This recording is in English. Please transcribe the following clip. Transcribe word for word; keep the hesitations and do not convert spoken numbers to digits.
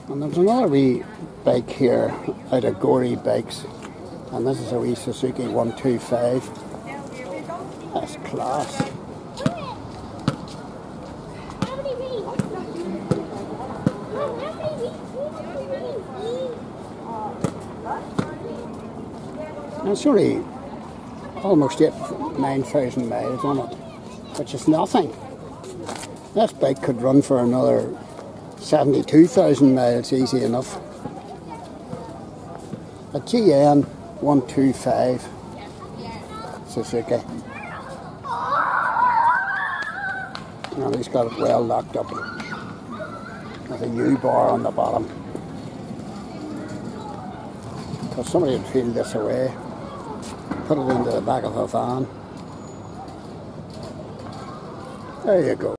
And there's another wee bike here out of Gory Bikes, and this is a wee Suzuki one two five. That's class. And it's only almost eight, nine thousand miles on it, which is nothing. This bike could run for another seventy-two thousand miles easy enough. A G N one two five Suzuki. And he's got it well locked up with a U-bar on the bottom. Because somebody would feel this away, put it into the back of a van. There you go.